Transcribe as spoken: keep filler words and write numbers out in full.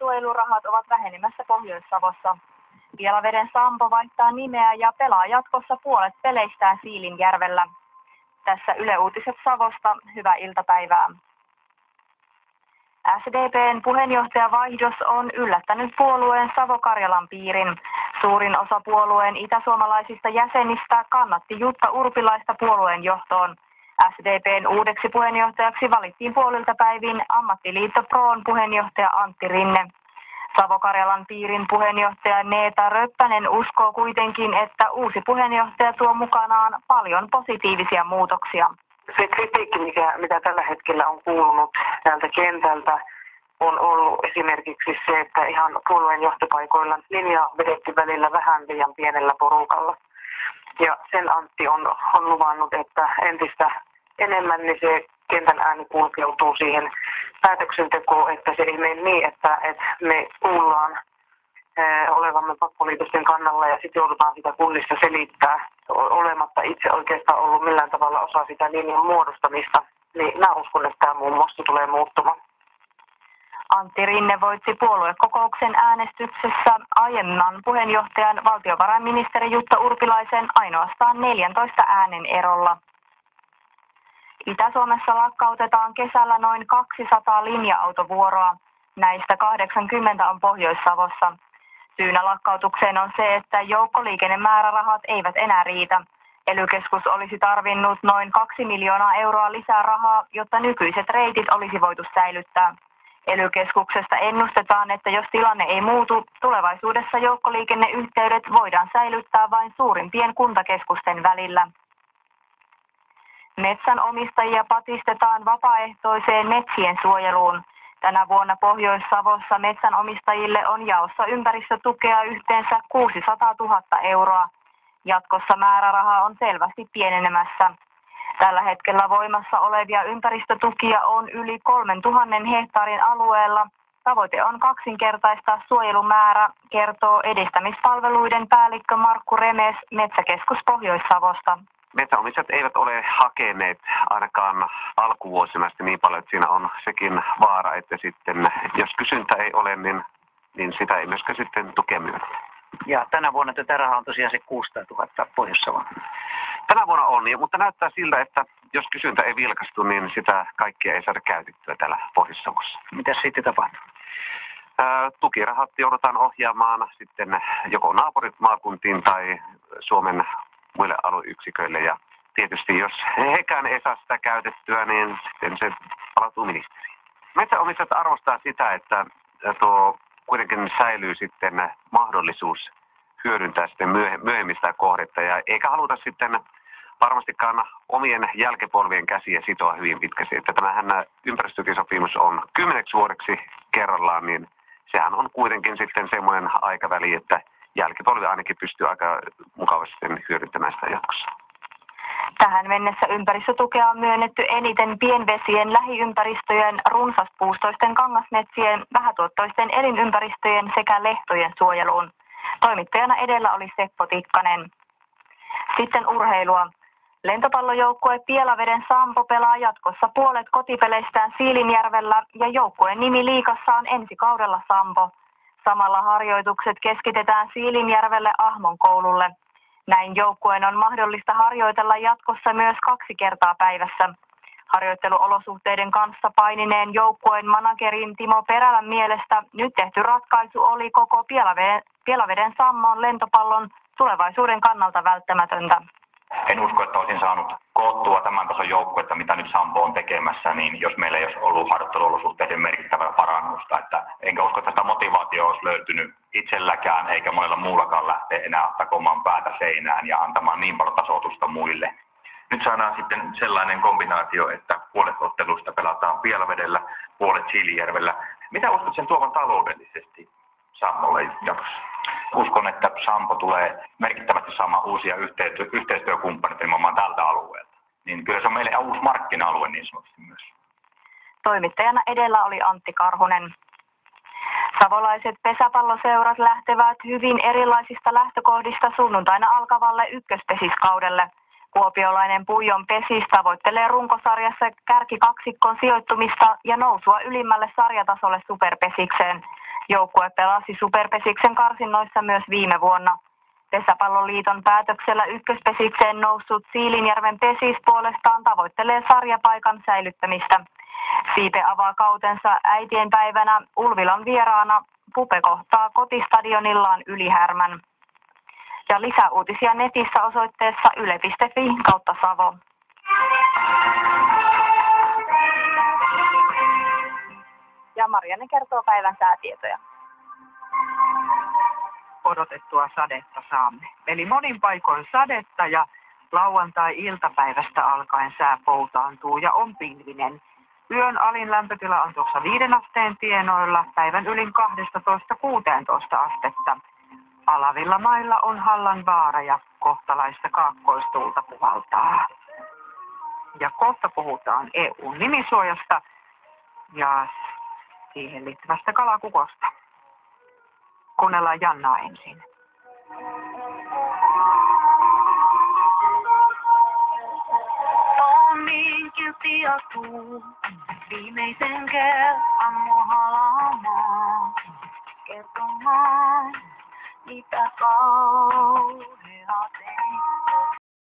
suojelurahat ovat vähenemässä Pohjois-Savossa. Pielaveden Sampo vaihtaa nimeä ja pelaa jatkossa puolet peleistään Siilinjärvellä. Tässä Yle Uutiset Savosta. Hyvää iltapäivää. S D P:n puheenjohtajavaihdos on yllättänyt puolueen Savo-Karjalan piirin. Suurin osa puolueen itäsuomalaisista jäsenistä kannatti Jutta Urpilaista puolueen johtoon. S D P:n uudeksi puheenjohtajaksi valittiin puolilta päivin ammattiliitto Proon puheenjohtaja Antti Rinne. Savo-Karjalan piirin puheenjohtaja Neeta Röppänen uskoo kuitenkin, että uusi puheenjohtaja tuo mukanaan paljon positiivisia muutoksia. Se kritiikki, mikä, mitä tällä hetkellä on kuulunut täältä kentältä, on ollut esimerkiksi se, että ihan puolueen johtopaikoilla linja on vedetty välillä vähän liian pienellä porukalla. Ja sen Antti on, on luvannut, että entistä enemmän niin se kentän ääni kulkeutuu siihen päätöksentekoon, että se ei mene niin, että, että me kuullaan ää, olevamme pakkoliitosten kannalla ja sitten joudutaan sitä kunnissa selittää olematta itse oikeastaan ollut millään tavalla osa sitä linjan muodostamista. Niin mä uskon, että tämä muun muassa tulee muuttumaan. Antti Rinne voitti puoluekokouksen äänestyksessä aiemman puheenjohtajan valtiovarainministeri Jutta Urpilaisen ainoastaan neljäntoista äänen erolla. Itä-Suomessa lakkautetaan kesällä noin kaksisataa linja-autovuoroa. Näistä kahdeksankymmentä on Pohjois-Savossa. Syynä lakkautukseen on se, että joukkoliikennemäärärahat eivät enää riitä. E L Y-keskus olisi tarvinnut noin kaksi miljoonaa euroa lisää rahaa, jotta nykyiset reitit olisi voitu säilyttää. E L Y-keskuksesta ennustetaan, että jos tilanne ei muutu, tulevaisuudessa joukkoliikenneyhteydet voidaan säilyttää vain suurimpien kuntakeskusten välillä. Metsänomistajia patistetaan vapaaehtoiseen metsien suojeluun. Tänä vuonna Pohjois-Savossa metsänomistajille on jaossa ympäristötukea yhteensä kuusisataatuhatta euroa. Jatkossa määräraha on selvästi pienenemässä. Tällä hetkellä voimassa olevia ympäristötukia on yli kolmentuhannen hehtaarin alueella. Tavoite on kaksinkertaistaa suojelumäärä, kertoo edistämispalveluiden päällikkö Markku Remes Metsäkeskus Pohjois-Savosta. Metsänomistajat eivät ole hakeneet ainakaan alkuvuosina niin paljon, että siinä on sekin vaara, että sitten jos kysyntä ei ole, niin, niin sitä ei myöskään sitten tukea myönnetä. Ja tänä vuonna tätä rahaa on tosiaan se kuusisataatuhatta Pohjois-Savon. Tänä vuonna on, mutta näyttää siltä, että jos kysyntä ei vilkastu, niin sitä kaikkia ei saada käytettyä täällä Pohjois-Savossa. Mitä sitten tapahtuu? Tukirahat joudutaan ohjaamaan sitten joko naapurit maakuntiin tai Suomen muille alueyksiköille. Ja tietysti jos hekään ei saa sitä käytettyä, niin sitten se palautuu ministeriin. Metsänomistajat arvostaa sitä, että tuo kuitenkin säilyy sitten mahdollisuus hyödyntää sitten myöhemmin sitä kohdetta. Ja eikä haluta sitten varmastikaan omien jälkipolvien käsiä sitoa hyvin pitkästi. Että tämähän ympäristötukisopimus on kymmeneksi vuodeksi kerrallaan, niin sehän on kuitenkin sitten semmoinen aikaväli, että jälkipolvi ainakin pystyy aika mukavasti hyödyntämään sitä jatkossa. Tähän mennessä ympäristötukea on myönnetty eniten pienvesien, lähiympäristöjen, runsaspuustoisten kangasmetsien, vähätuottoisten elinympäristöjen sekä lehtojen suojeluun. Toimittajana edellä oli Seppo Tikkanen. Sitten urheilua. Lentopallojoukkue Pielaveden Sampo pelaa jatkossa puolet kotipeleistään Siilinjärvellä ja joukkueen nimi liigassa on ensi kaudella Sampo. Samalla harjoitukset keskitetään Siilinjärvelle Ahmon koululle. Näin joukkueen on mahdollista harjoitella jatkossa myös kaksi kertaa päivässä. Harjoitteluolosuhteiden kanssa painineen joukkueen managerin Timo Perälän mielestä nyt tehty ratkaisu oli koko Pielaveden, Pielaveden Sammon lentopallon tulevaisuuden kannalta välttämätöntä. En usko, että olisin saanut koottua tämän tason joukkuetta, mitä nyt Sampo on tekemässä, niin jos meillä ei olisi ollut harjoitteluolosuhteiden merkittävää parannusta. Että enkä usko, että sitä motivaatio olisi löytynyt itselläkään, eikä monella muullakaan lähteä enää takomaan päätä seinään ja antamaan niin paljon tasoitusta muille. Nyt saadaan sitten sellainen kombinaatio, että puolet otteluista pelataan Pielavedellä, puolet Siilinjärvellä. Mitä uskot sen tuovan taloudellisesti Sampolle jatkossa? Uskon, että Sampo tulee merkittävästi saamaan uusia yhteistyökumppaneita nimenomaan tältä alueelta. Niin kyllä se on meille uusi markkina-alue niin sanotusti myös. Toimittajana edellä oli Antti Karhunen. Savolaiset pesäpalloseurat lähtevät hyvin erilaisista lähtökohdista sunnuntaina alkavalle ykköspesiskaudelle. Kuopiolainen Puijon Pesis tavoittelee runkosarjassa kärkikaksikon sijoittumista ja nousua ylimmälle sarjatasolle superpesikseen. Joukkue pelasi Superpesiksen karsinnoissa myös viime vuonna. Pesäpalloliiton päätöksellä ykköspesikseen noussut Siilinjärven Pesis puolestaan tavoittelee sarjapaikan säilyttämistä. Siipe avaa kautensa äitienpäivänä Ulvilan vieraana. Pupe kohtaa kotistadionillaan Ylihärmän. Ja lisäuutisia netissä osoitteessa yle piste fi kautta Savo. Ja Marianne kertoo päivän säätietoja. Odotettua sadetta saamme. Eli monin paikoin sadetta ja lauantai-iltapäivästä alkaen sää poutaantuu ja on pilvinen. Yön alin lämpötila on tuossa viiden asteen tienoilla, päivän ylin kaksitoista kuusitoista astetta. Alavilla mailla on Hallan vaara ja kohtalaista kaakkoistuulta puhaltaa. Ja kohta puhutaan E U:n nimisuojasta ja siihen liittyvästä kalakukosta. Kuunnellaan Jannaa ensin. On niin kiltti asuu, viimeisen kerran mua halaamaan, kertomaan mitä kautta.